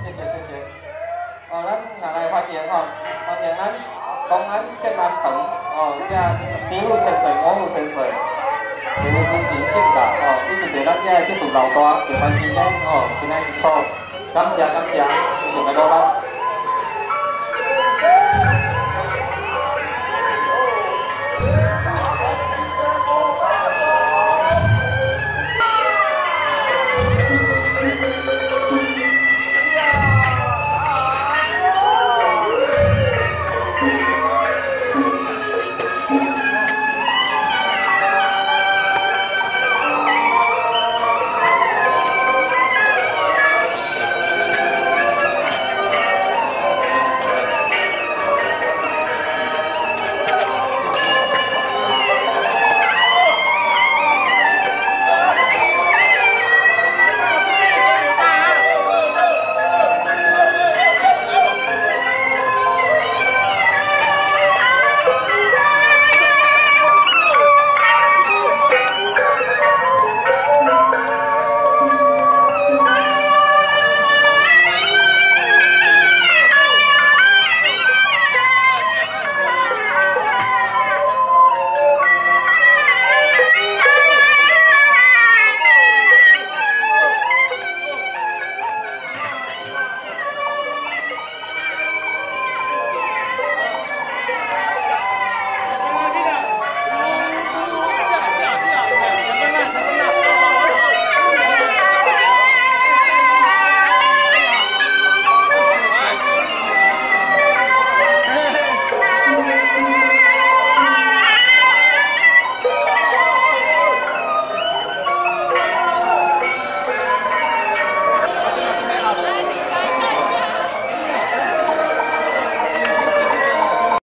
谢谢谢谢。哦，咱也来欢迎吼，欢迎咱公安建安堂哦，遮天父千岁，母父千岁，谢谢支持敬大哦，以及对咱遮技术老大平安之间哦，今仔日好，感谢感谢，谢谢大家。